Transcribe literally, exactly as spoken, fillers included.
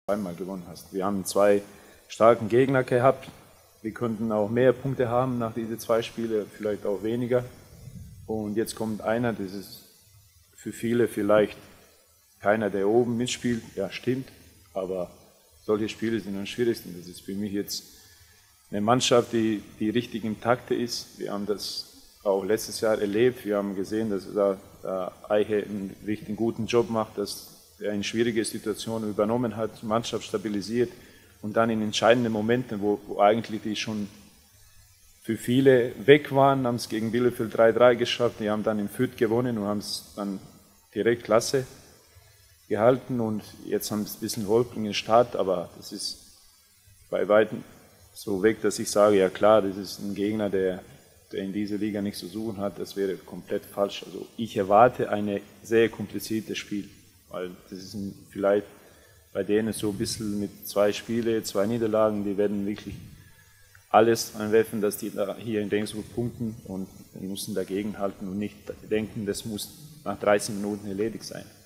zweimal gewonnen hast. Wir haben zwei starken Gegner gehabt. Wir könnten auch mehr Punkte haben nach diesen zwei Spielen, vielleicht auch weniger. Und jetzt kommt einer, das ist für viele vielleicht keiner, der oben mitspielt. Ja, stimmt, aber solche Spiele sind am schwierigsten. Das ist für mich jetzt eine Mannschaft, die die richtig im Takte ist. Wir haben das auch letztes Jahr erlebt. Wir haben gesehen, dass da, da Eiche einen richtig guten Job macht, dass er in schwierige Situationen übernommen hat, die Mannschaft stabilisiert und dann in entscheidenden Momenten, wo, wo eigentlich die schon für viele weg waren, haben es gegen Bielefeld drei drei geschafft. Die haben dann in Fürth gewonnen und haben es dann direkt klasse gehalten und jetzt haben sie ein bisschen holprigen Start, aber das ist bei weitem so weg, dass ich sage, ja klar, das ist ein Gegner, der, der in dieser Liga nichts zu suchen hat, das wäre komplett falsch. Also ich erwarte ein sehr kompliziertes Spiel, weil das ist ein, vielleicht bei denen so ein bisschen mit zwei Spielen, zwei Niederlagen, die werden wirklich alles anwerfen, dass die da hier in Regensburg punkten und die müssen dagegen halten und nicht denken, das muss nach dreißig Minuten erledigt sein.